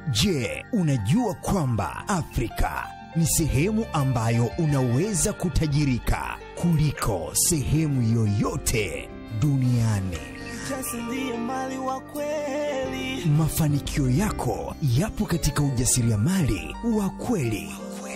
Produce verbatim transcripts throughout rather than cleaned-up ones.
Je, unajua kwamba Afrika ni sehemu ambayo unaweza kutajirika kuliko sehemu yoyote duniani? Mafanikio yako yapo katika ujasiriamali wa kweli.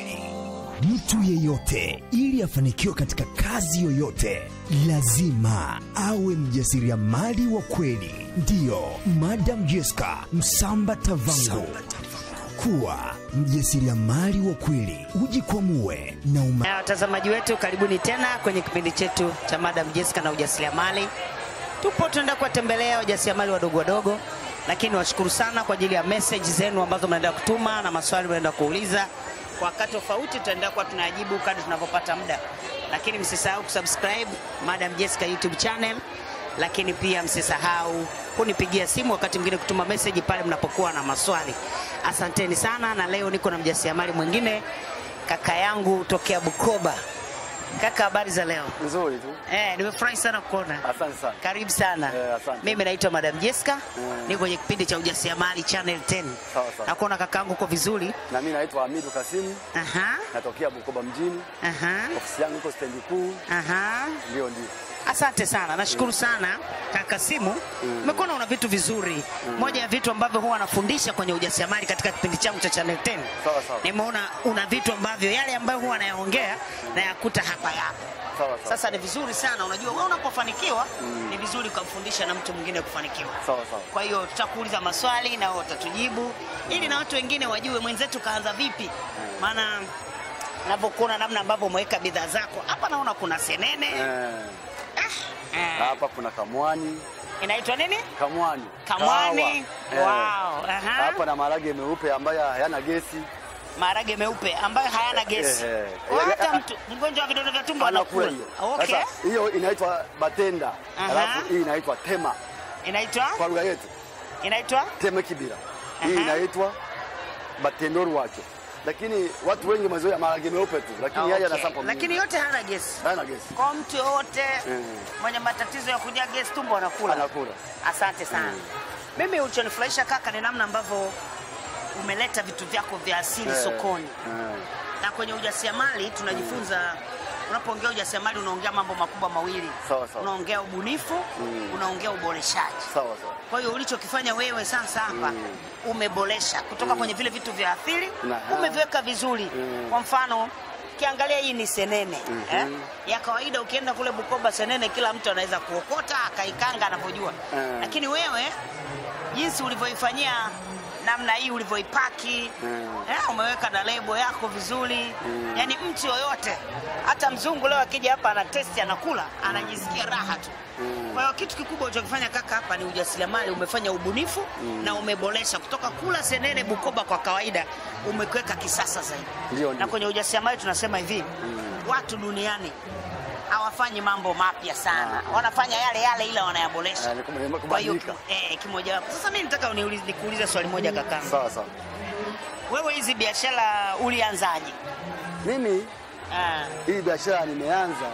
Mtu yeyote ili afanikiwe katika kazi yoyote lazima awe mjasiriamali wa kweli. Ndiyo, Madam Jessica Msamba Tavango. Kuwa mjasiriamali wa kweli, ujikwamue na uma... Watazamaji wetu, karibuni tena kwenye kipindi chetu cha Madam Jessica na ujasiriamali. Tupo tunaenda kuwatembelea wajasiriamali wadogo wadogo, lakini washukuru sana kwa ajili ya message zenu ambazo mnaenda kutuma na maswali mnaenda kuuliza. Kwa wakati tofauti tutaendelea kwa tunajibu kadri tunapopata muda. Lakini msisahau kusubscribe Madam Jessica YouTube channel, lakini pia msisahau kunipigia simu wakati mwingine kutuma message pale mnapokuwa na maswali. Asanteni sana, na leo niko na mjasiriamali mwingine, kaka yangu tokea Bukoba. Kaka, habari za leo? Nzuri tu. Eh, nimefurahi sana kuona. Asante sana. Karibu sana. Eh, asante. Mimi naitwa Madam Jessica. Mm. Niko kwenye kipindi cha ujasiriamali channel ten. Sawa sawa. Na kuona kaka yangu uko vizuri. Na mimi naitwa Hamidu Kasimu. Aha. Natokea Bukoba mjini. Aha. Ofisi yangu iko stendi kuu. Aha. Ndio ndio. Asante sana. Nashukuru mm. sana kaka Simu. Umekuwa mm. una vitu vizuri. Mm. Moja ya vitu ambavyo huwa nafundisha kwenye ujasiriamali katika kipindi changu cha channel ten. Sawa sawa. Nimeona una vitu ambavyo yale ambayo huwa nayaongea na yakuta hapa hapa. Sawa sawa. Sasa ni vizuri sana, unajua wewe unapofanikiwa mm. ni vizuri kumfundisha na mtu mwingine kufanikiwa. Sawa sawa. Kwa hiyo tutakuuliza maswali na wewe utatujibu ili na watu wengine wajue mwenzetu kaanza vipi. Maana unapokuona namna ambavyo umeweka bidhaa zako, hapa naona kuna senene. Eh. Ah. Hapa kuna kamwani. Inaitwa nini? Kamwani. Kamwani. Kawa. Wow. Eh. Aha. Hapa na maharage meupe ambayo hayana gesi. Maharage meupe ambayo hayana gesi. Eh, eh. Hata mtu mgonjwa wa vidonda vya tumbo anakula. Okay. Sasa hiyo inaitwa batenda. Alafu hii inaitwa tema. Inaitwa? Kwa lugha yetu. Inaitwa? Tema kibira. Hii inaitwa batendoru wacho. Lakini watu wengi mazoea maharage meupe tu, lakini okay. haya yana sample. Lakini yote hana gesi. Hana gesi. Kwa mtu yote mm. mwenye matatizo ya kujaa gesi tumbo anakula. Anakula. Asante sana. Mm. Mimi ulichonifurahisha kaka ni namna ambavyo umeleta vitu vyako vya asili eh, sokoni. Eh. Na kwenye ujasiriamali tunajifunza mm. unapoongea ujasiriamali unaongea mambo makubwa mawili. Sawa sawa. Unaongea ubunifu, mm. unaongea uboreshaji. Sawa sawa. Kwa hiyo ulichokifanya wewe sasa hapa mm. umeboresha kutoka mm. kwenye vile vitu vya asili, umeviweka vizuri. Mm. Kwa mfano kiangalia hii ni senene mm -hmm. eh? ya kawaida ukienda kule Bukoba senene kila mtu anaweza kuokota akaikanga anavyojua. Mm. Lakini wewe jinsi ulivyoifanyia namna hii ulivyoipaki mm. eh, umeweka na lebo yako vizuri. Mm. Yaani mtu yoyote hata mzungu leo akija hapa ana test anakula anajisikia raha tu. Mm. Kwa hiyo kitu kikubwa ulichokifanya kaka hapa ni ujasiriamali, umefanya ubunifu mm. na umeboresha kutoka kula senene Bukoba kwa kawaida umekweka kisasa zaidi. Ndiyo, na kwenye ujasiriamali tunasema hivi mm. watu duniani hawafanyi mambo mapya sana. Ah. Wanafanya yale yale ila wanayaboresha. Kwa hiyo eh kimoja wapo. Sasa mimi nataka uniulize nikuulize swali moja kaka. Sawa sawa. Wewe hizi biashara ulianzaje? Mimi ah. hii biashara nimeanza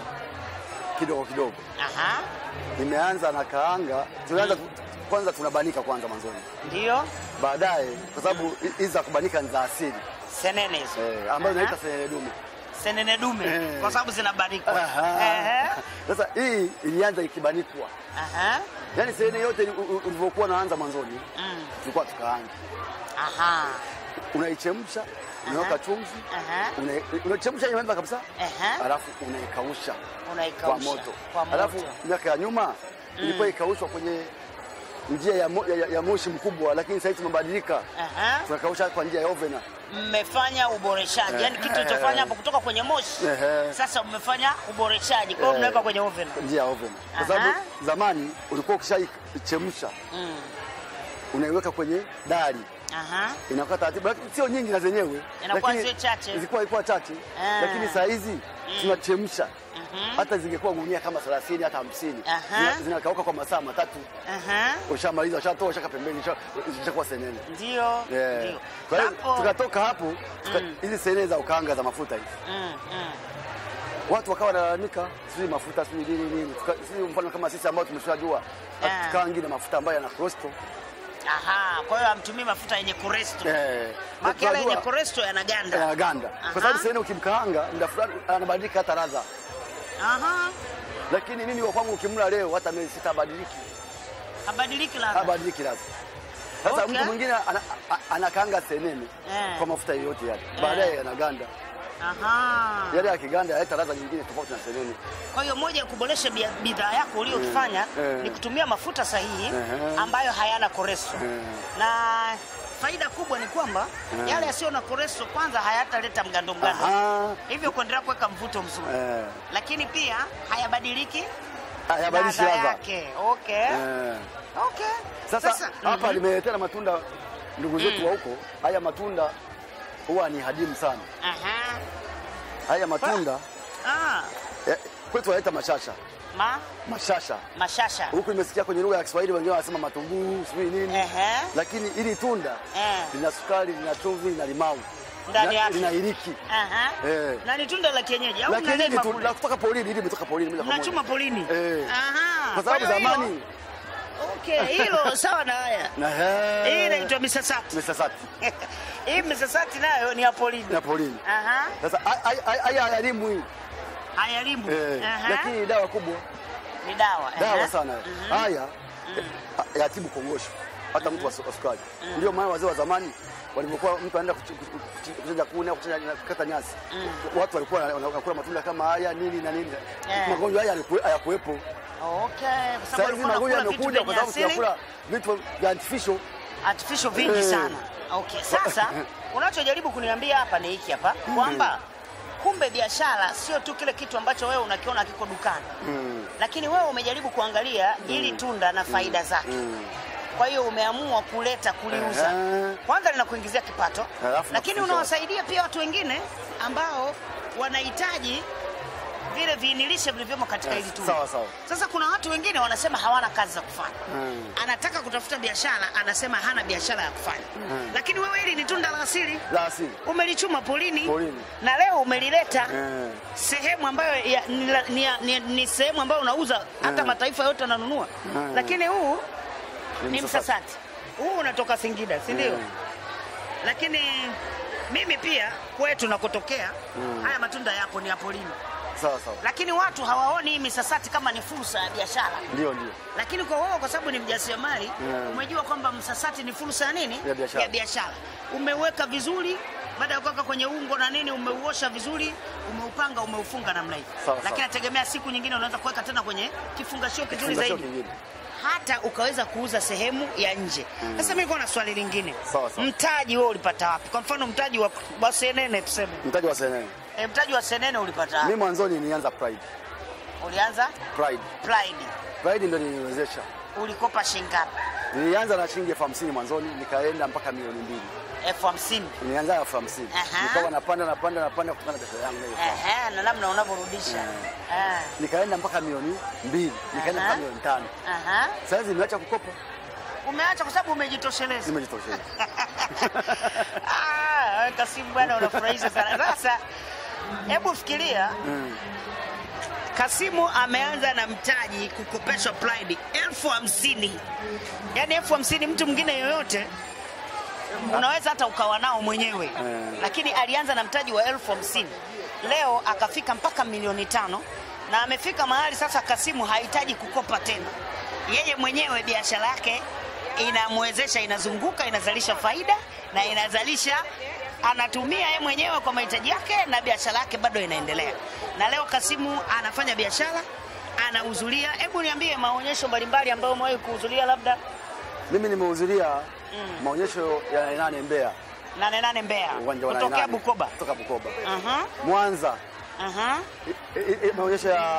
kidogo kidogo. Aha. Nimeanza na kaanga. Tunaanza mm. kwanza tunabanika kwanza mwanzoni. Ndio. Baadaye kwa sababu hizi za kubanika ni za asili. Senene hizo. Eh, ambazo naita senene dume. Senene dume eh. kwa sababu zinabanikwa. Eh. Sasa hii ilianza ikibanikwa. Aha. Yaani senene yote ulivyokuwa naanza mwanzoni, mm. tulikuwa tukaanga. Aha. Unaichemsha, unaweka chumvi, unaichemsha nyama kabisa. Aha. Alafu unaikausha. Unaikausha kwa moto. Kwa moto. Alafu miaka ya nyuma mm. ilikuwa ikaushwa kwenye njia ya, mo, ya, ya moshi mkubwa, lakini sasa tumebadilika. Aha. Tunakausha kwa njia ya oven. Mmefanya uboreshaji. Eh. Yaani kitu kilichofanya hapo kutoka kwenye moshi. Eh. Sasa mmefanya uboreshaji. Kwa hiyo mnaweka kwenye oven. Njia ya oven. Kwa sababu zamani ulikuwa ukishaichemsha mm. unaiweka kwenye dari. Aha. Inakuwa taratibu, lakini sio nyingi na zenyewe. Inakuwa sio chache. Zilikuwa ilikuwa chache. Ah. Lakini saa hizi mm. tunachemsha. Mm-hmm. Hata zingekuwa gunia kama thelathini hata hamsini. Zina, zinakauka kwa masaa matatu. Aha. Ushamaliza, ushatoa, ushaka pembeni, ushakuwa senene. Ndio. Yeah. Ndio. Kwa hiyo tukatoka hapo, hizi mm. senene za ukaanga za mafuta hizi. Mm, mm. Watu wakawa wanalalamika, sisi mafuta sisi nini nini. Sisi mfano kama sisi ambao tumeshajua, tukaangi na mafuta ambayo yana cholesterol. Aha, kwa hiyo hamtumii mafuta yenye cholesterol. Eh. Maki yale yenye cholesterol yanaganda. Yanaganda. Kwa sababu sasa ukimkaanga muda fulani anabadilika hata ladha. Aha. Lakini mimi kwa kwangu ukimla leo hata miezi sita badiliki. Habadiliki ladha. Habadiliki ladha. Sasa Okay. mtu mwingine anakaanga senene Eh. kwa mafuta yoyote yale. Baadaye yanaganda. Aha. Yale yakiganda yaleta ladha nyingine tofauti na senene. Kwa hiyo moja ya kuboresha bidhaa yako uliyofanya Eh. ni kutumia mafuta sahihi Eh. ambayo hayana cholesterol. Eh. Na faida kubwa ni kwamba yale yasiyo na cholesterol kwanza hayataleta mgando mgando. Aha. Hivyo kuendelea kuweka mvuto mzuri. Eh. Lakini pia hayabadiliki Hayabadilishi ladha. yake. Okay. Eh. Okay. Sasa hapa mhm. nimeletea matunda ndugu zetu wa huko. Haya matunda huwa ni hadimu sana. Aha. Haya matunda Ah. eh, kwetu wanaita mashasha. Ma Mashasha. mashasha. Huku nimesikia kwenye lugha ya Kiswahili wengine wanasema matunguu, sijui nini. Ehe. Lakini ili tunda Eh. lina sukari, lina chumvi, lina limau. Ndani Na- yake. Lina iliki. Aha. Eh. Na ni tunda la kienyeji au Lakini mnalima hili tu kule? la kutoka polini, hili limetoka polini moja kwa moja. Mnachuma polini. Eh. Aha. Kwa sababu hiyo hilo- zamani Okay, hilo sawa na haya. na he. Hii inaitwa misasati. Misasati. Hii misasati nayo ni ya polini. Na polini. Aha. Sasa haya hayalimu hii. Hayalimbu. Eh. Aha. Lakini dawa kubwa. Ni dawa. Dawa Aha. sana. Haya yatibu kongosho. Hata mtu wa su- wa sukari. Ndio maana wazee wa zamani walivyokuwa mtu anaenda kuchinja kuni au kuchinja kukata nyasi. Watu walikuwa wanakula matunda kama haya nini na nini. Eh. Magonjwa haya yaliku- hayakuwepo. Okay, kwa Sasa sababu hivi walikuwa magonjwa wanakula vitu yamekuja kwa vyenye sababu asili, tunakula vitu vya artificial. artificial vingi Eh. sana. Okay, sasa unachojaribu kuniambia hapa ni hiki hapa kwamba kumbe biashara sio tu kile kitu ambacho wewe unakiona kiko dukani. Lakini wewe umejaribu kuangalia ili tunda na faida zake. Kwa hiyo umeamua kuleta kuliuza. Ehe. Kwanza linakuingizia kipato, Halafu lakini nakufunza unawasaidia pia watu wengine ambao wanahitaji vile viinilishe vilivyomo katika Yes, hili tunda. sawa, sawa. Sasa kuna watu wengine wanasema hawana kazi za kufanya. Mm. Anataka kutafuta biashara, anasema hana biashara ya kufanya. Lakini wewe hili ni tunda la asili. La asili. Umelichuma polini, Polini. na leo umelileta Eh. sehemu ambayo ya, ni, ni, ni, ni sehemu ambayo unauza hata Mm. mataifa yote yananunua. Mm. Lakini huu ni Ni msasati. Huu unatoka Singida, si ndio? Mm. Lakini mimi pia kwetu nakotokea haya matunda yapo ni ya polini. Sawa sawa. Lakini watu hawaoni hii misasati kama ni fursa ya biashara. Ndio ndio. Lakini kwa wewe kwa sababu ni mjasiriamali, Mm. umejua kwamba msasati ni fursa ya nini? Ya biashara. Ya biashara. Umeweka vizuri, baada ya kuweka kwenye ungo na nini umeuosha vizuri, umeupanga, umeufunga namna hii. Sawa, Lakini sawa. nategemea siku nyingine unaweza kuweka tena kwenye kifungashio kizuri Kifungashio zaidi. kingine. Hata ukaweza kuuza sehemu ya nje. Sasa mimi niko na swali lingine. Sawa, sawa. Mtaji wewe ulipata wapi? Kwa mfano mtaji wa, wa senene tuseme. Mtaji wa senene. E, mtaji wa senene ulipata wapi? Mimi mwanzoni nilianza Pride. Ulianza Pride. Pride. Pride ndio niliwezesha. Ulikopa shilingi ngapi? Nilianza na shilingi elfu hamsini mwanzoni nikaenda mpaka milioni mbili. elfu hamsini. Nilianza elfu hamsini. Aha. Nikawa napanda napanda napanda kutokana na pesa yangu hiyo. Ehe, na namna unavyorudisha. Eh. Nikaenda mpaka milioni mbili, nikaenda Aha. mpaka milioni tano. Aha. Sasa hivi nimeacha kukopa, Umeacha kwa sababu umejitosheleza. nimejitosheleza. Ah, Kasimu bwana unafurahisha sana. Sasa hebu fikiria. Kasimu ameanza na mtaji kukopeshwa Pride elfu hamsini. Yaani elfu hamsini mtu mwingine yoyote unaweza hata ukawa nao mwenyewe. Lakini alianza na mtaji wa elfu hamsini. Leo akafika mpaka milioni tano na amefika mahali sasa Kasimu hahitaji kukopa tena. Yeye mwenyewe biashara yake inamwezesha, inazunguka, inazalisha faida na inazalisha, anatumia yeye mwenyewe kwa mahitaji yake na biashara yake bado inaendelea. Na leo Kasimu anafanya biashara, anahudhuria. Hebu niambie maonyesho mbalimbali ambayo umewahi kuhudhuria labda. Mimi nimehudhuria maonyesho ya Nane Nane Mbeya. Nane Nane Mbeya. Uwanja wa Nane Kutokea Nane. Bukoba. Kutoka Bukoba. Aha. Mwanza. Aha. I- i- i- maonyesho ya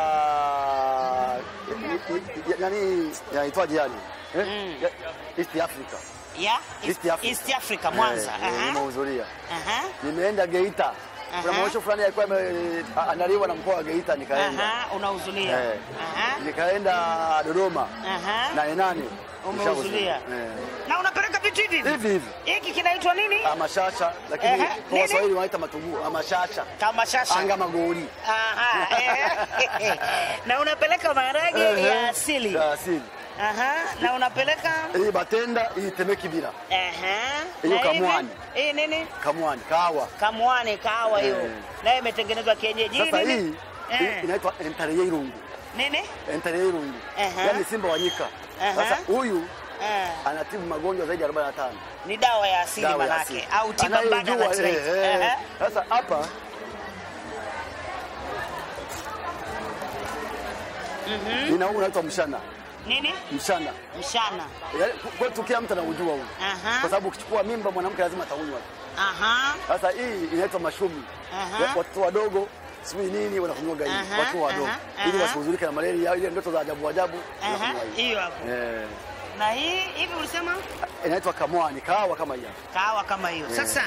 i- i- i- nani yaitwaje yani? Eh? Ya- East Africa. Ya East Africa. East Africa Mwanza. Eh, Aha. nimehudhuria. Aha. Nimeenda Geita. Kuna Aha. maonyesho fulani yalikuwa yameandaliwa na mkoa wa Geita nikaenda. Aha, unahudhuria. Eh. Aha. Nikaenda Dodoma. Aha. Nane Nane. Umehudhuria. Eh. Na unapeleka vitu hivi hivi? Hivi hivi. Hiki kinaitwa nini? Amashasha, lakini Ehe, kwa nini? Waswahili wanaita matunguu. Amashasha. Kama shasha. Anga magori. Aha. eh. Na unapeleka maharage Ehe. ya asili. Ya asili. Aha, na unapeleka hii Batenda, hii Temekibira. Aha. Hiyo Kamwani. Hii nini? Kamwani, kahawa. Kamwani, kahawa hiyo. Eh. Na imetengenezwa kienyeji. Sasa Nini? hii Eh. inaitwa Entareye Irungu. Nini? Entareye Irungu. Aha. Yaani simba wa nyika. Aha. Sasa huyu Eh. anatibu magonjwa zaidi ya arobaini na tano. Ni dawa ya asili Dawa ya manake asili. au tiba mbadala Anayejua, tunaita. eh, eh. Aha. Sasa hapa Mhm. ina huu unaitwa mshana. Nini? Mshana. Mshana. Yaani kwa tukia mtu anaujua huu. Aha. Kwa sababu ukichukua mimba mwanamke lazima ataunywa. Aha. Sasa hii inaitwa mashumi. Aha. Watoto wadogo sijui nini wanakunywa hii. Aha, Watu wadogo. aha, Ili aha. wasihuzurike na malaria, ile ndoto za ajabu ajabu. Aha. wanakunywa hii. Hiyo hapo. Eh. Na hii hivi ulisema Inaitwa Kamwani, kahawa kama hiyo. kahawa kama hiyo. Eh. Sasa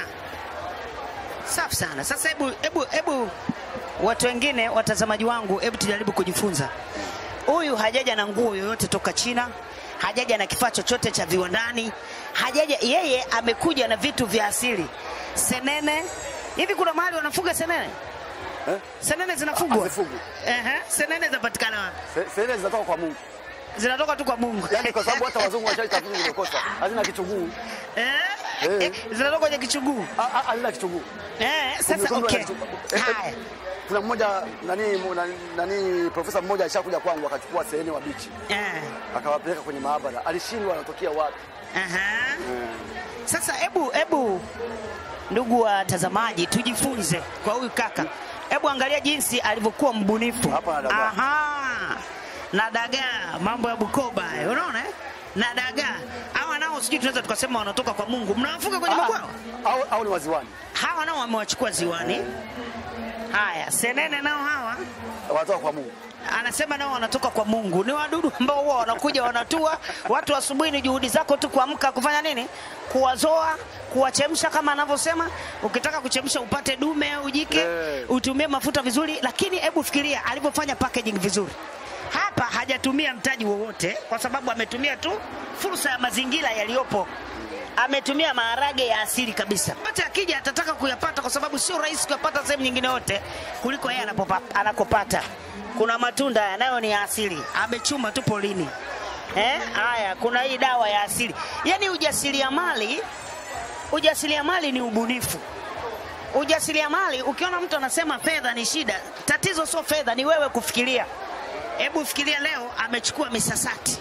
safi sana. Sasa hebu hebu hebu watu wengine watazamaji wangu, hebu tujaribu kujifunza. Huyu hajaja na nguo yoyote toka China, hajaja na kifaa chochote cha viwandani, hajaja, yeye amekuja na vitu vya asili. Senene, hivi kuna mahali wanafuga senene? Eh? Senene zinafugwa? Hazifugwi. Ehe, senene zinapatikana wapi? Se- Sele zinatoka kwa Mungu. Zinatoka tu kwa Mungu. Yaani kwa sababu hata wazungu washaitafiti zimekosa. Hazina kichuguu. Eh? Eh. Eh, zinatoka kwenye kichuguu. Ah, ah, Hazina kichuguu. Eh, sasa Kumekundwa okay. na kichuguu. Eh, eh, Haya. Kuna mmoja nani mu- nani, nani profesa mmoja alishakuja kwangu akachukua sehene wa bichi. Eh. Akawapeleka kwenye maabara. Alishindwa anatokea wapi. Aha. Eh. Sasa hebu hebu ndugu watazamaji tujifunze kwa huyu kaka. Hebu angalia jinsi alivyokuwa mbunifu. Hapa na dagaa. Aha. Na dagaa, mambo ya Bukoba. eh, Unaona eh? Na dagaa. Hawa nao sijui tunaweza tukasema wanatoka kwa Mungu. Mnawafuga kwenye Ah, mabwawa? Au au ni waziwani. Hawa nao wamewachukua ziwani. Haya, senene nao hawa Wanatoka kwa Mungu. anasema nao wanatoka kwa Mungu. Ni wadudu ambao huwa wanakuja wanatua watu asubuhi. Ni juhudi zako tu kuamka kufanya nini? Kuwazoa, kuwachemsha kama anavyosema. Ukitaka kuchemsha upate dume au jike, Yeah. utumie mafuta vizuri. Lakini hebu fikiria alivyofanya packaging vizuri. Hapa hajatumia mtaji wowote kwa sababu ametumia tu fursa ya mazingira yaliyopo. Ametumia maharage ya asili kabisa. Hata akija atataka kuyapata kwa sababu sio rahisi kuyapata sehemu nyingine yote kuliko yeye anapopa- anakopata. Kuna matunda yanayo ni ya asili. Amechuma tu polini. Eh? Haya, kuna hii dawa ya asili. Yaani ujasiriamali, ujasiriamali ni ubunifu. Ujasiriamali, ukiona mtu anasema fedha ni shida, tatizo sio fedha, ni wewe kufikiria. Hebu fikiria leo amechukua misasati.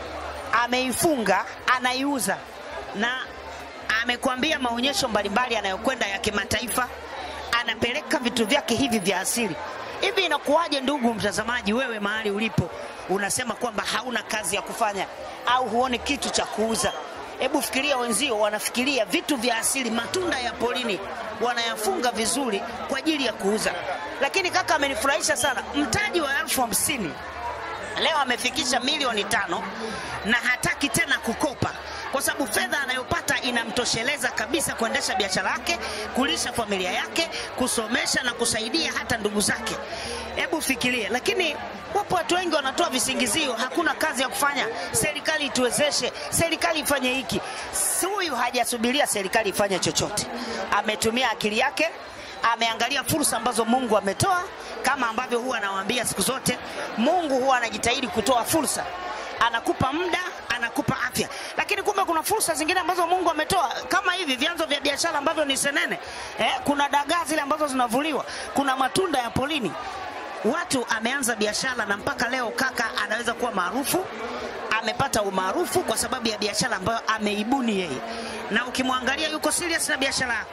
Ameifunga, anaiuza na amekwambia maonyesho mbalimbali anayokwenda ya kimataifa, anapeleka vitu vyake hivi vya asili. Hivi inakuwaje ndugu mtazamaji, wewe mahali ulipo unasema kwamba hauna kazi ya kufanya au huoni kitu cha kuuza? Hebu fikiria wenzio wanafikiria vitu vya asili, matunda ya polini wanayafunga vizuri kwa ajili ya kuuza. Lakini kaka amenifurahisha sana, mtaji wa elfu hamsini leo amefikisha milioni tano na hataki tena kukopa kwa sababu fedha anayopata inamtosheleza kabisa kuendesha biashara yake, kulisha familia yake, kusomesha na kusaidia hata ndugu zake. Hebu fikiria. Lakini wapo watu wengi wanatoa visingizio, hakuna kazi ya kufanya, serikali ituwezeshe, serikali ifanye hiki. Huyu hajasubiria serikali ifanye chochote, ametumia akili yake, ameangalia fursa ambazo Mungu ametoa. Kama ambavyo huwa anawaambia siku zote, Mungu huwa anajitahidi kutoa fursa. Anakupa muda, anakupa afya. Lakini kumbe kuna fursa zingine ambazo Mungu ametoa, kama hivi vyanzo vya biashara ambavyo ni senene. Eh, kuna dagaa zile ambazo zinavuliwa, kuna matunda ya polini. Watu ameanza biashara na mpaka leo kaka anaweza kuwa maarufu. Amepata umaarufu kwa sababu ya biashara ambayo ameibuni yeye. Na ukimwangalia yuko serious na biashara yake.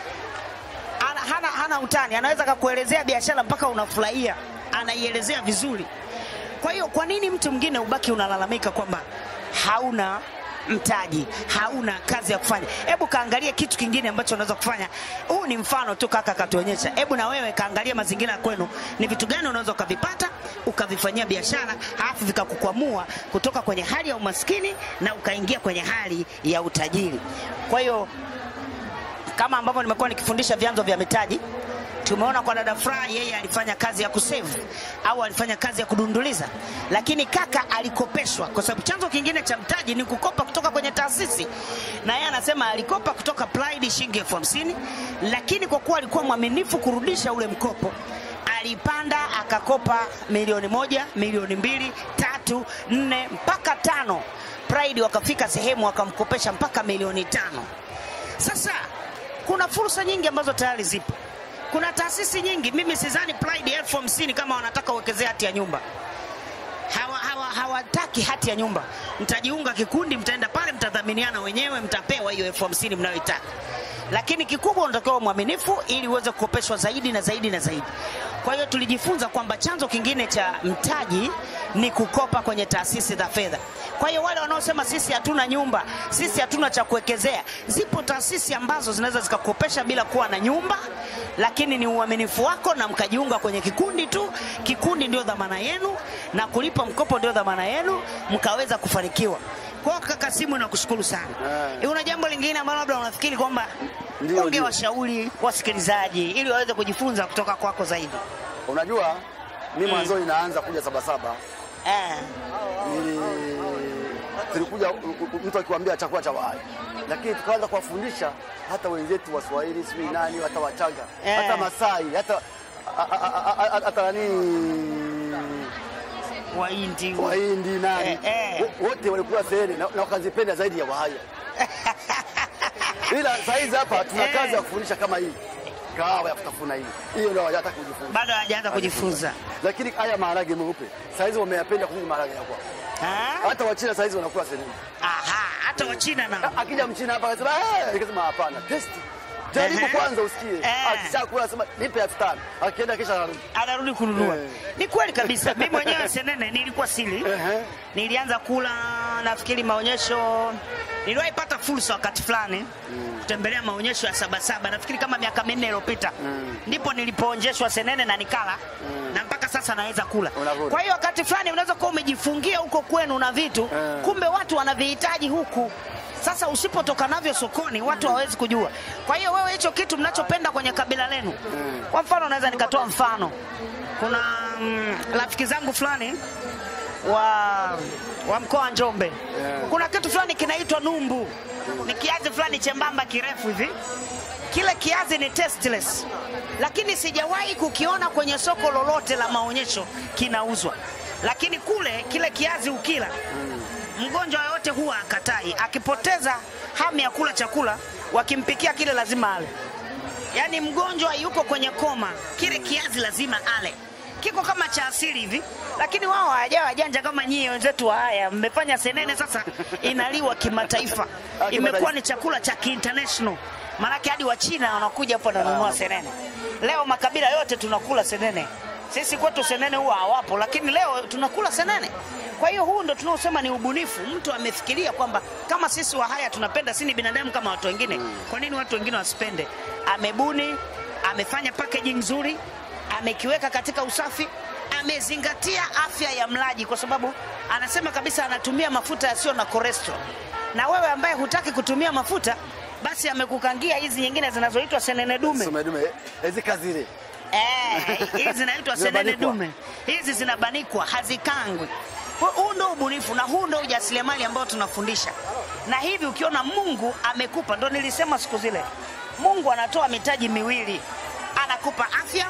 Ana, hana, hana utani, anaweza kukuelezea biashara mpaka unafurahia, anaielezea vizuri. Kwa hiyo kwa nini mtu mwingine ubaki unalalamika kwamba hauna mtaji, hauna kazi ya kufanya? Hebu kaangalia kitu kingine ambacho unaweza kufanya. Huu ni mfano tu kaka katuonyesha. Hebu na wewe kaangalia mazingira kwenu, ni vitu gani unaweza ukavipata ukavifanyia biashara, halafu vikakukwamua kutoka kwenye hali ya umaskini na ukaingia kwenye hali ya utajiri. Kwa hiyo kama ambavyo nimekuwa nikifundisha vyanzo vya mitaji, tumeona kwa dada Fra, yeye alifanya kazi ya kusave au alifanya kazi ya kudunduliza, lakini kaka alikopeshwa, kwa sababu chanzo kingine cha mtaji ni kukopa kutoka kwenye taasisi. Na yeye anasema alikopa kutoka Pride shilingi elfu hamsini, lakini kwa kuwa alikuwa mwaminifu kurudisha ule mkopo, alipanda akakopa milioni moja, milioni mbili, tatu tatu, nne mpaka tano. Pride wakafika sehemu wakamkopesha mpaka milioni tano. Sasa kuna fursa nyingi ambazo tayari zipo. Kuna taasisi nyingi, mimi sidhani Pride elfu hamsini kama wanataka uwekezea hati ya nyumba. Hawa hawa hawataki hati ya nyumba. Mtajiunga kikundi, mtaenda pale, mtadhaminiana wenyewe, mtapewa hiyo elfu hamsini mnayoitaka. Lakini kikubwa unatakiwa mwaminifu ili uweze kukopeshwa zaidi na zaidi na zaidi. Kwa hiyo tulijifunza kwamba chanzo kingine cha mtaji ni kukopa kwenye taasisi za fedha. Kwa hiyo wale wanaosema sisi hatuna nyumba, sisi hatuna cha kuwekezea, zipo taasisi ambazo zinaweza zikakopesha bila kuwa na nyumba, lakini ni uaminifu wako na mkajiunga kwenye kikundi tu. Kikundi ndio dhamana yenu na kulipa mkopo ndio dhamana yenu, mkaweza kufanikiwa. Kwa kaka Kasimu nakushukuru sana. Yeah. Una jambo lingine ambalo labda unafikiri kwamba ungewashauri wasikilizaji ili waweze kujifunza kutoka kwako zaidi? Unajua mimi mwanzo mm. inaanza kuja Sabasaba. Eh. Nili tulikuja mtu akiwaambia chakula cha wahai. Lakini tukaanza kuwafundisha hata wenzetu wa Swahili, sisi nani, hata Wachaga, eh. hata Masai, hata hata nani Wahindi Wahindi nani eh, eh. wote walikuwa sehemu na, na wakazipenda zaidi ya Wahaya. Ila saizi hapa tuna kazi eh. ya kufundisha kama hii kahawa ya kutafuna hii, hiyo ndio hajataka kujifunza, bado hajaanza kujifunza. Lakini haya maharage meupe saizi wameyapenda kuzidi maharage ya kwao. Hata Wachina saizi wanakula senene. Aha, hata Wachina nao. Akija Mchina hapa akasema eh, nikasema hapana, test jaribu uh-huh. kwanza usikie. Uh-huh. Akishakula sema nipe elfu tano. Akienda kisha anarudi. Anarudi kununua. Uh-huh. Ni kweli kabisa. Mimi mwenyewe senene nilikuwa sili. Uh-huh. Nilianza kula nafikiri maonyesho. Niliwahi pata fursa wakati fulani mm. kutembelea maonyesho ya Sabasaba nafikiri kama miaka minne iliyopita. Mm. Ndipo nilipoonjeshwa senene na nikala mm. na mpaka sasa naweza kula. Unavudi. Kwa hiyo wakati fulani unaweza kuwa umejifungia huko kwenu na vitu, uh-huh. kumbe watu wanavihitaji huku. Sasa usipotoka navyo sokoni watu hawawezi kujua. Kwa hiyo wewe hicho kitu mnachopenda kwenye kabila lenu. Kwa mfano naweza nikatoa mfano. Kuna mm, rafiki zangu fulani wa wa mkoa wa Njombe. Kuna kitu fulani kinaitwa numbu. Ni kiazi fulani chembamba kirefu hivi. Kile kiazi ni tasteless. Lakini sijawahi kukiona kwenye soko lolote la maonyesho kinauzwa. Lakini kule kile kiazi ukila mgonjwa yote huwa akatai. Akipoteza hamu ya kula chakula, wakimpikia kile lazima ale. Yaani mgonjwa yuko kwenye koma, kile kiazi lazima ale. Kiko kama cha asili hivi, lakini wao hawajawa janja kama nyie wenzetu haya. Mmefanya senene sasa inaliwa kimataifa. Imekuwa ni chakula cha international. Maana hadi wa China wanakuja hapa na kununua senene. Leo makabila yote tunakula senene. Sisi kwetu senene huwa hawapo, lakini leo tunakula senene. Kwa hiyo huu ndo tunaosema ni ubunifu. Mtu amefikiria kwamba kama sisi Wahaya tunapenda, sisi ni binadamu kama watu wengine. Mm. Kwa nini watu wengine wasipende? Amebuni, amefanya packaging nzuri, amekiweka katika usafi, amezingatia afya ya mlaji kwa sababu anasema kabisa anatumia mafuta yasiyo na cholesterol. Na wewe ambaye hutaki kutumia mafuta, basi amekukangia hizi nyingine zinazoitwa senene dume. Senene dume, hizi kazile. Eh, hizi zinaitwa senene dume. Hizi zinabanikwa, hazikangwi. Huu ndio ubunifu na huu ndio ujasiriamali ambao tunafundisha. Na hivi ukiona Mungu amekupa, ndio nilisema siku zile. Mungu anatoa mitaji miwili. Anakupa afya,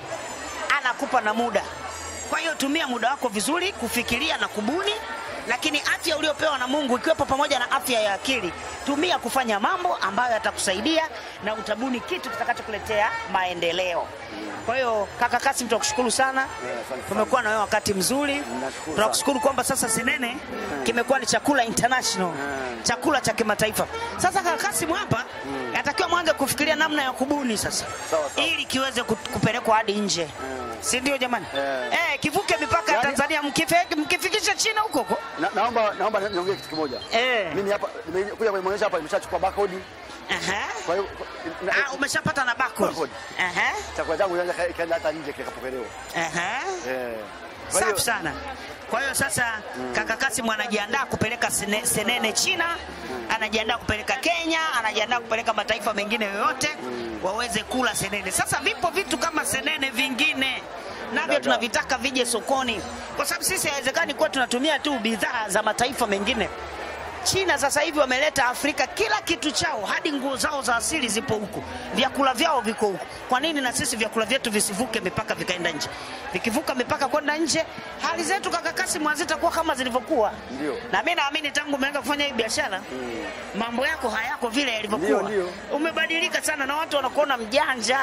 anakupa na muda. Kwa hiyo tumia muda wako vizuri kufikiria na kubuni, lakini afya uliopewa na Mungu ikiwepo pamoja na afya ya akili, tumia kufanya mambo ambayo yatakusaidia na utabuni kitu kitakachokuletea maendeleo. Kwa hiyo kaka Kasimu tunakushukuru sana. Tumekuwa na wewe wakati mzuri. Tunakushukuru kwamba sasa senene kimekuwa ni chakula international, chakula cha kimataifa. Sasa kaka Kasimu hapa yatakiwa mwanze kufikiria namna ya kubuni sasa ili kiweze kupelekwa hadi nje. Si ndio jamani? Eh, kivuke mipaka ya Tanzania, mkifikisha China huko huko. Naomba naomba niongee kitu kimoja. Mimi hapa nimekuja kwenye maonyesho hapa nimeshachukua barcode. Aha. Kwa hiyo ah, umeshapata na barcode. Aha. Chakula changu kaenda hata nje kikapokelewa. Aha. Eh. Safi sana. Kwa hiyo sasa mm. kaka Kasimu anajiandaa kupeleka sene, senene China, mm. anajiandaa kupeleka Kenya, anajiandaa kupeleka mataifa mengine yoyote mm. waweze kula senene. Sasa vipo vitu kama senene vingine navyo tunavitaka vije sokoni. Kwa sababu sisi haiwezekani kwa tunatumia tu bidhaa za mataifa mengine. China sasa hivi wameleta Afrika kila kitu chao, hadi nguo zao za asili zipo huko, vyakula vyao viko huko. Kwa nini na sisi vyakula vyetu visivuke mipaka vikaenda nje? Vikivuka mipaka kwenda nje, hali zetu kaka Kasim hazitakuwa kama zilivyokuwa. Ndio. Na mimi naamini tangu umeanza kufanya hii biashara, mm. mambo yako hayako vile yalivyokuwa. Umebadilika sana na watu wanakuona mjanja,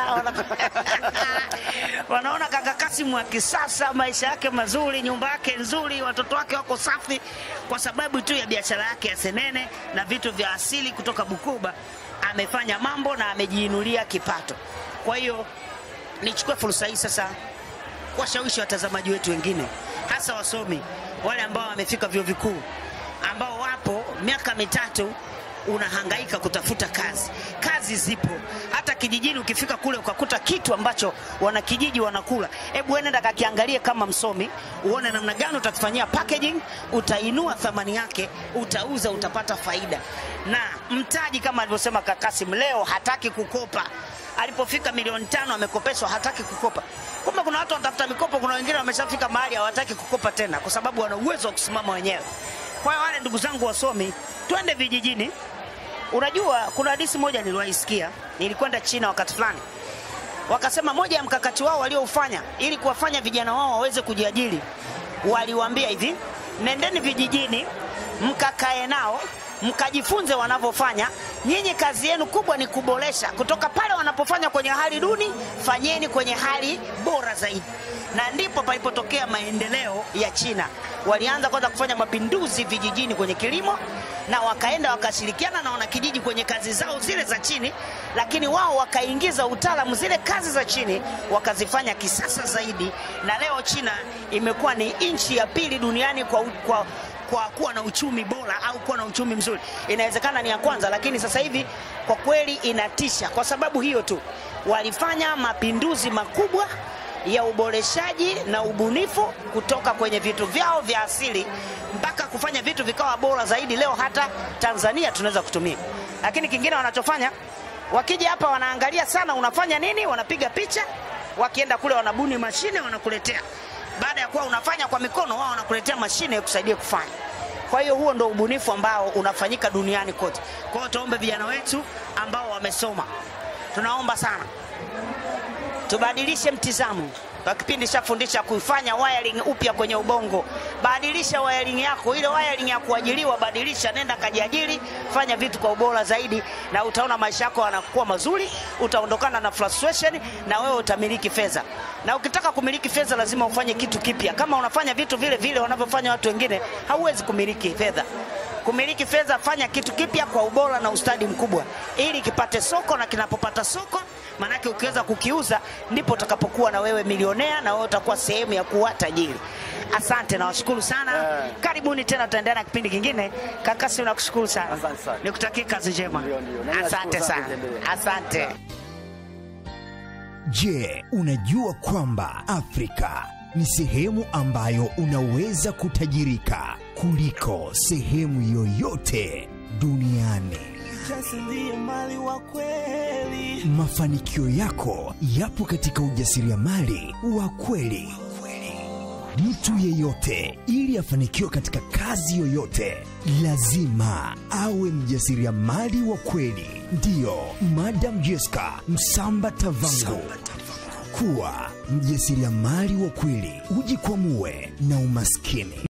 wanaona kaka Kasim wa kisasa, maisha yake mazuri, nyumba yake nzuri, watoto wake wako safi, kwa sababu tu ya biashara yake ya senene na vitu vya asili kutoka Bukoba. Amefanya mambo na amejiinulia kipato. Kwa hiyo nichukue fursa hii sasa kuwashawishi watazamaji wetu wengine, hasa wasomi, wale ambao wamefika vyuo vikuu, ambao wapo miaka mitatu unahangaika kutafuta kazi. Kazi zipo. Hata kijijini ukifika kule ukakuta kitu ambacho wana kijiji wanakula, hebu nenda kakiangalie kama msomi, uone namna gani utakifanyia packaging, utainua thamani yake, utauza, utapata faida. Na mtaji kama alivyosema Kakasim leo hataki kukopa. Alipofika milioni tano amekopeshwa, hataki kukopa. Kumbe kuna watu wanatafuta mikopo, kuna wengine wameshafika mahali hawataki kukopa tena kwa sababu wana uwezo wa kusimama wenyewe. Kwa hiyo wale ndugu zangu wasomi, twende vijijini. Unajua kuna hadithi moja niliwaisikia, nilikwenda China wakati fulani. Wakasema moja ya mkakati wao walioufanya ili kuwafanya vijana wao waweze kujiajiri, waliwaambia hivi: nendeni vijijini, mkakae nao, mkajifunze wanavyofanya. Nyinyi kazi yenu kubwa ni kuboresha kutoka pale wanapofanya kwenye hali duni, fanyeni kwenye hali bora zaidi. Na ndipo palipotokea maendeleo ya China. Walianza kwanza kufanya mapinduzi vijijini kwenye kilimo, na wakaenda wakashirikiana na wanakijiji kwenye kazi zao zile za chini, lakini wao wakaingiza utaalamu zile kazi za chini wakazifanya kisasa zaidi. Na leo China imekuwa ni nchi ya pili duniani kwa, kwa kwa kuwa na uchumi bora au kuwa na uchumi mzuri. Inawezekana ni ya kwanza, lakini sasa hivi kwa kweli inatisha. Kwa sababu hiyo tu walifanya mapinduzi makubwa ya uboreshaji na ubunifu kutoka kwenye vitu vyao vya asili mpaka kufanya vitu vikawa bora zaidi. Leo hata Tanzania tunaweza kutumia. Lakini kingine wanachofanya, wakija hapa wanaangalia sana unafanya nini, wanapiga picha, wakienda kule wanabuni mashine wanakuletea. Baada ya kuwa unafanya kwa mikono, wao wanakuletea mashine kusaidia kufanya. Kwa hiyo huo ndio ubunifu ambao unafanyika duniani kote. Kwa hiyo tuombe vijana wetu ambao wamesoma, tunaomba sana tubadilishe mtizamo. Kwa kipindi cha fundisha kuifanya wiring upya kwenye ubongo. Badilisha wiring yako, ile wiring ya kuajiriwa badilisha, nenda kajiajiri, fanya vitu kwa ubora zaidi na utaona maisha yako yanakuwa mazuri, utaondokana na frustration na wewe utamiliki fedha. Na ukitaka kumiliki fedha lazima ufanye kitu kipya. Kama unafanya vitu vile vile wanavyofanya watu wengine, hauwezi kumiliki fedha. Kumiliki fedha, fanya kitu kipya kwa ubora na ustadi mkubwa ili kipate soko, na kinapopata soko manake ukiweza kukiuza ndipo utakapokuwa na wewe milionea na wewe utakuwa sehemu ya kuwa tajiri. Asante na washukuru sana. Yeah. Karibuni tena, tutaendelea na kipindi kingine. Kaka si nakushukuru sana. Asante sana. Nikutakie kazi njema. Asante sana. Asante. Je, unajua kwamba Afrika ni sehemu ambayo unaweza kutajirika kuliko sehemu yoyote duniani? Mafanikio yako yapo katika ujasiriamali wa kweli. Mtu yeyote ili afanikiwe katika kazi yoyote lazima awe mjasiriamali wa kweli. Ndiyo, Madam Jessica Msamba Tavango. Kuwa mjasiriamali wa kweli, ujikwamue na umaskini.